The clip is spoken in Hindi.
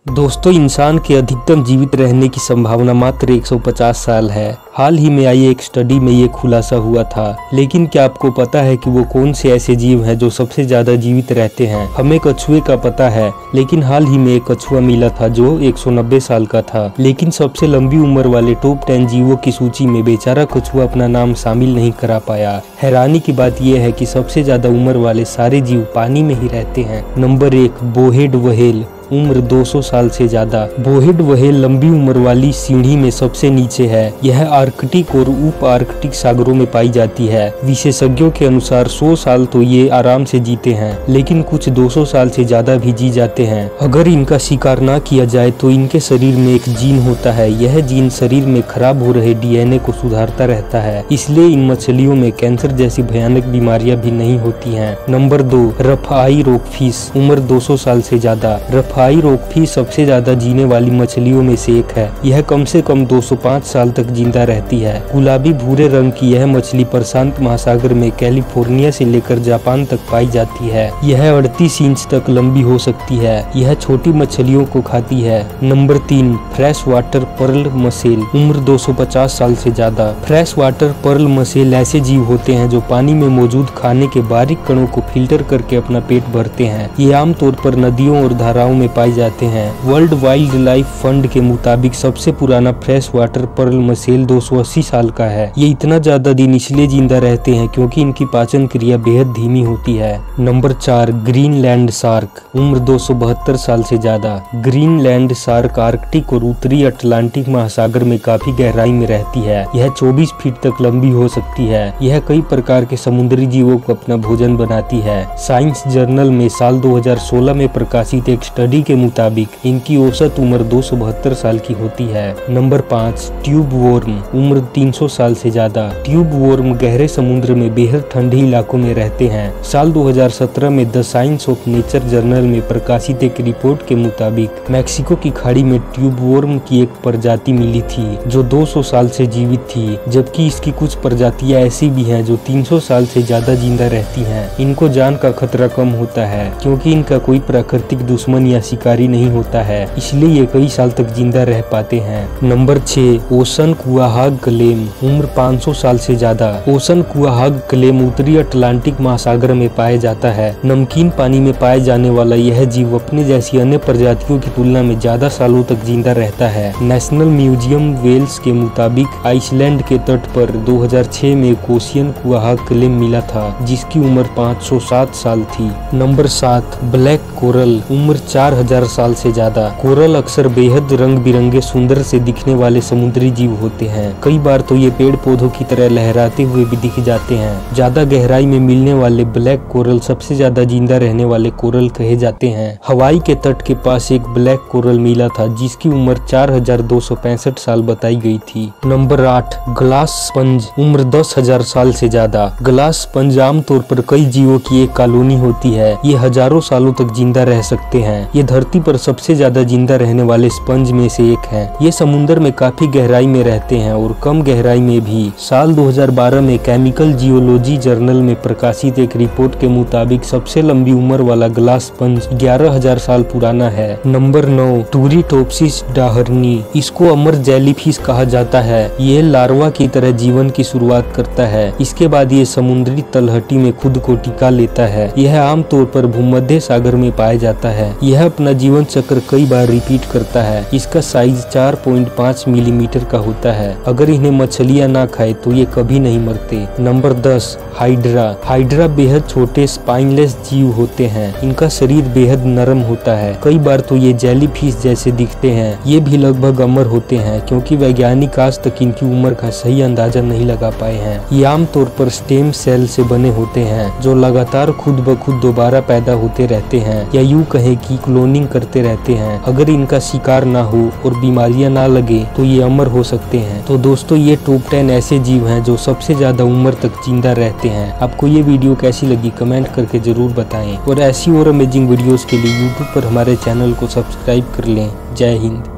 दोस्तों, इंसान के अधिकतम जीवित रहने की संभावना मात्र 150 साल है। हाल ही में आई एक स्टडी में ये खुलासा हुआ था। लेकिन क्या आपको पता है कि वो कौन से ऐसे जीव हैं जो सबसे ज्यादा जीवित रहते हैं? हमें कछुए का पता है, लेकिन हाल ही में एक कछुआ मिला था जो 190 साल का था। लेकिन सबसे लंबी उम्र वाले टॉप 10 जीवों की सूची में बेचारा कछुआ अपना नाम शामिल नहीं करा पाया। हैरानी की बात यह है कि सबसे ज्यादा उम्र वाले सारे जीव पानी में ही रहते हैं। नंबर 1, बोहेड व्हेल, उम्र 200 साल से ज्यादा। बोहेड व्हेल लंबी उम्र वाली सीढ़ी में सबसे नीचे है। यह आर्कटिक और उप आर्कटिक सागरों में पाई जाती है। विशेषज्ञों के अनुसार 100 साल तो ये आराम से जीते हैं, लेकिन कुछ 200 साल से ज्यादा भी जी जाते हैं। अगर इनका शिकार ना किया जाए तो इनके शरीर में एक जीन होता है। यह जीन शरीर में खराब हो रहे डीएनए को सुधारता रहता है। इसलिए इन मछलियों में कैंसर जैसी भयानक बीमारियां भी नहीं होती हैं। नंबर 2, रफाई रॉकफिश, उम्र 200 साल से ज्यादा। रफाई रॉकफिश सबसे ज्यादा जीने वाली मछलियों में से एक है। यह कम से कम 205 साल तक जिंदा रहती है। गुलाबी भूरे रंग की यह मछली प्रशांत महासागर में कैलिफोर्निया से लेकर जापान तक पाई जाती है। यह 38 इंच तक लंबी हो सकती है। यह छोटी मछलियों को खाती है। Number 3, fresh water pearl mussel, उम्र 250 साल से ज्यादा। फ्रेश वाटर पर्ल मसेल ऐसे जीव होते हैं जो पानी में मौजूद खाने के बारीक कणों को फिल्टर करके अपना पेट भरते हैं। ये आमतौर पर नदियों और धाराओं में पाए जाते हैं। वर्ल्ड वाइल्ड लाइफ फंड के मुताबिक सबसे पुराना फ्रेश वाटर पर्ल मसेल 280 साल का है। ये इतना ज्यादा दिन इसलिए जिंदा रहते हैं क्योंकि इनकी पाचन क्रिया बेहद धीमी होती है। नंबर 4, ग्रीनलैंड शार्क, उम्र 272 साल से ज्यादा। ग्रीनलैंड शार्क आर्कटिक और उत्तरी अटलांटिक महासागर में काफी गहराई में रहती है। यह 24 फीट तक लंबी हो सकती है। यह कई प्रकार के समुद्री जीवों को अपना भोजन बनाती है। साइंस जर्नल में साल 2016 में प्रकाशित एक स्टडी के मुताबिक इनकी औसत उम्र 272 साल की होती है। नंबर 5, ट्यूब वॉर्म, उम्र 300 साल से ज्यादा। ट्यूब वॉर्म गहरे समुद्र में बेहद ठंडे इलाकों में रहते हैं। साल 2017 में the science of nature journal में प्रकाशित एक रिपोर्ट के मुताबिक मैक्सिको की खाड़ी में ट्यूब वॉर्म की एक प्रजाति मिली थी जो 200 साल से जीवित थी, जबकि इसकी कुछ प्रजातियां ऐसी भी हैं जो 300 साल से ज्यादा जिंदा रहती हैं। इनको जान का खतरा कम होता है क्योंकि इनका कोई प्राकृतिक दुश्मन या शिकारी नहीं होता है, इसलिए ये कई साल तक जिंदा रह पाते हैं। नंबर 6, ओशन कुआहाग क्लेम, उम्र 500 साल से ज्यादा। ओशन कुआहाग क्लेम उत्तरी अटलांटिक महासागर में पाया जाता है। नमकीन पानी में पाए जाने वाला यह जीव अपने जैसी अन्य प्रजातियों की तुलना में ज्यादा सालों तक जिंदा रहता है। नेशनल म्यूजियम वेल्स के मुताबिक आइसलैंड के तट पर 2006 में ओशियन कुआहाग क्लेम मिला था जिसकी उम्र 507 साल थी। नंबर 7, ब्लैक कोरल, उम्र 4000 साल से ज्यादा। कोरल अक्सर बेहद रंग बिरंगे सुंदर से दिखने वाले समुद्री जीव होते हैं। कई बार तो ये पेड़ पौधों की तरह लहराते हुए भी दिख जाते हैं। ज्यादा गहराई में मिलने वाले ब्लैक कोरल सबसे ज्यादा जिंदा रहने वाले कोरल कहे जाते हैं। हवाई के तट के पास एक ब्लैक कोरल मिला था जिसकी उम्र 4265 साल बताई गई थी। नंबर 8, ग्लास स्पंज, उम्र 10,000 साल से ज्यादा। ग्लास स्पंज आमतौर पर कई जीवों की एक कॉलोनी होती है। ये हजारों सालों तक जिंदा रह सकते हैं। ये धरती पर सबसे ज्यादा जिंदा रहने वाले स्पंज में से एक है। ये समुद्र में काफी गहराई में रहते हैं और कम गहराई में भी। साल 2012 में केमिकल जियोलॉजी जर्नल में प्रकाशित एक रिपोर्ट के मुताबिक सबसे लंबी उम्र वाला ग्लास स्पंज 11,000 साल पुराना है। नंबर 9, टूरिटोप्सिस डाहरनी, इसको अमर जेलीफिश कहा जाता है। ये लार्वा की तरह जीवन की शुरुआत करता है। इसके बाद ये समुद्री तलहटी में खुद को टिका लेता है। यह आमतौर पर भूमध्य सागर में पाया जाता है। यह अपना जीवन चक्र कई बार रिपीट करता है। इसका साइज 4.5 मिलीमीटर का होता है। अगर इन्हें मछलियां ना खाए तो ये कभी नहीं मरते। Number 10, hydra. हाइड्रा बेहद छोटे स्पाइनलेस जीव होते हैं। इनका शरीर बेहद नरम होता है। कई बार तो ये जेलीफिश जैसे दिखते हैं। ये भी लगभग अमर होते हैं क्योंकि वैज्ञानिक आज तक इनकी उम्र का सही अंदाजा नहीं लगा पाए हैं। ये आमतौर पर स्टेम सेल से बने होते हैं जो लगातार खुद ब खुद दोबारा पैदा होते रहते हैं, या यूं कहें कि क्लोनिंग करते रहते हैं। अगर इनका शिकार ना हो और बीमारियां ना लगे तो ये अमर हो सकते हैं। तो दोस्तों, ये टॉप 10 ऐसे जीव हैं जो सबसे ज्यादा उम्र तक जिंदा रहते हैं। आपको ये वीडियो कैसी लगी कमेंट करके जरूर बताएं और ऐसी और अमेजिंग वीडियोस के लिए यूट्यूब पर हमारे चैनल को सब्सक्राइब कर लें। जय हिंद।